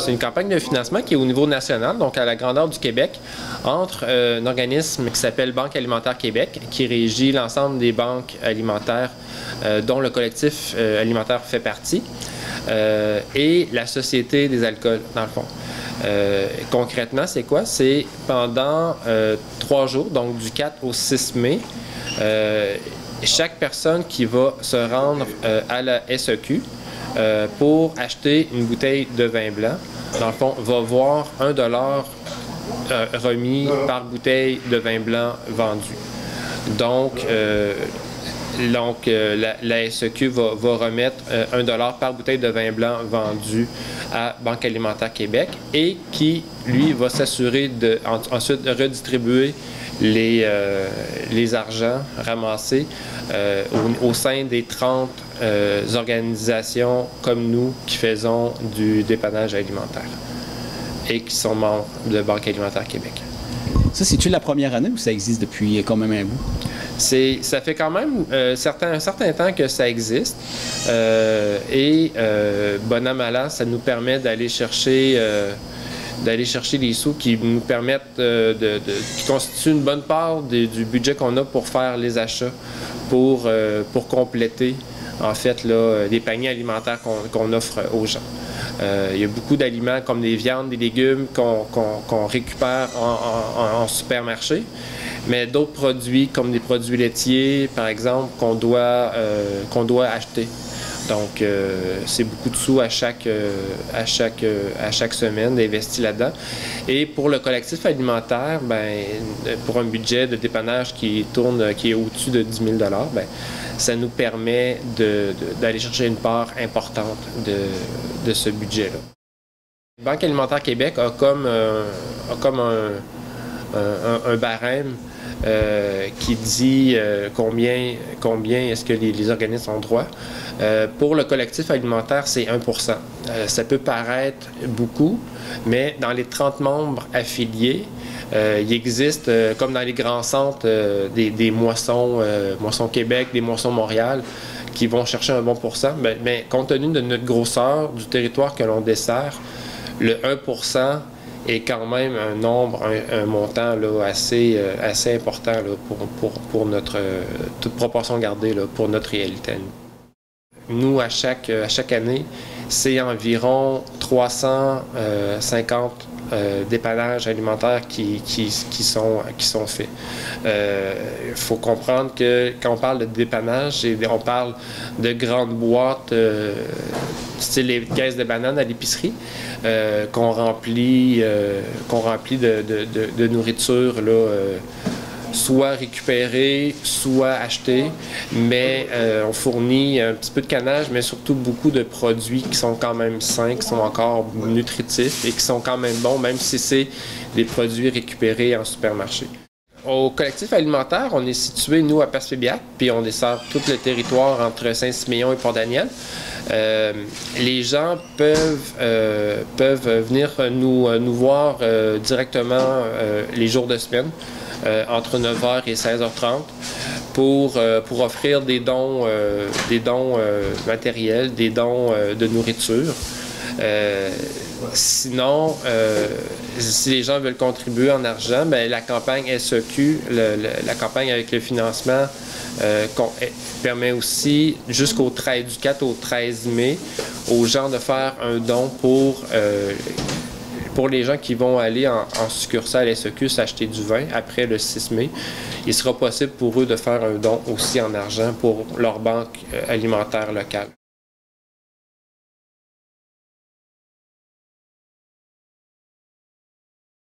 C'est une campagne de financement qui est au niveau national, donc à la grandeur du Québec, entre un organisme qui s'appelle Banque alimentaire Québec, qui régit l'ensemble des banques alimentaires dont le collectif alimentaire fait partie, et la Société des alcools, dans le fond. Concrètement, c'est quoi? C'est pendant 3 jours, donc du 4 au 6 mai, chaque personne qui va se rendre à la SEQ pour acheter une bouteille de vin blanc, dans le fond, va voir 1 $ remis par bouteille de vin blanc vendu. Donc, la SEQ va remettre 1 $ par bouteille de vin blanc vendu à Banque alimentaire Québec et qui, lui, va s'assurer ensuite de redistribuer les argents ramassés au sein des 30 organisations comme nous qui faisons du dépannage alimentaire et qui sont membres de Banque alimentaire Québec. Ça, c'est-tu la première année ou ça existe depuis quand même un bout? Ça fait quand même un certain temps que ça existe bon an, mal an, ça nous permet d'aller chercher les sous qui nous permettent qui constituent une bonne part du budget qu'on a pour faire les achats, pour compléter en fait là, les paniers alimentaires qu'on offre aux gens. Il y a beaucoup d'aliments comme des viandes, des légumes qu'on récupère en supermarché, mais d'autres produits comme des produits laitiers, par exemple, qu'on doit acheter. Donc, c'est beaucoup de sous à chaque semaine investis là-dedans. Et pour le collectif alimentaire, pour un budget de dépannage qui est au-dessus de 10 000 $, ça nous permet d'aller chercher une part importante de ce budget-là. Banque alimentaire Québec a comme un barème qui dit combien est-ce que les organismes ont droit. Pour le collectif alimentaire, c'est 1 %. Ça peut paraître beaucoup, mais dans les 30 membres affiliés, il existe, comme dans les grands centres, des moissons, Moissons Québec, des moissons Montréal, qui vont chercher un bon pourcent. Mais compte tenu de notre grosseur, du territoire que l'on dessert, le 1 % est quand même un montant là, assez important là, pour notre, toute proportion gardée là, pour notre réalité. Nous, à chaque année, c'est environ 350 dépannages alimentaires qui sont faits. Il faut comprendre que quand on parle de dépannage, on parle de grandes boîtes, style les caisses de bananes à l'épicerie, qu'on remplit de nourriture là, soit récupérée, soit achetée, mais on fournit un petit peu de canage, mais surtout beaucoup de produits qui sont quand même sains, qui sont encore nutritifs et qui sont quand même bons, même si c'est des produits récupérés en supermarché. Au collectif alimentaire, on est situé, nous, à Passepébiac, puis on dessert tout le territoire entre Saint-Siméon et Port-Daniel. Les gens peuvent venir nous voir directement les jours de semaine, entre 9 h et 16 h 30 pour offrir des dons matériels, des dons de nourriture. Sinon, si les gens veulent contribuer en argent, la campagne SEQ, la campagne avec le financement, permet aussi jusqu'au 4 au 13 mai aux gens de faire un don pour les gens qui vont aller en succursale SEQ s'acheter du vin après le 6 mai. Il sera possible pour eux de faire un don aussi en argent pour leur banque alimentaire locale.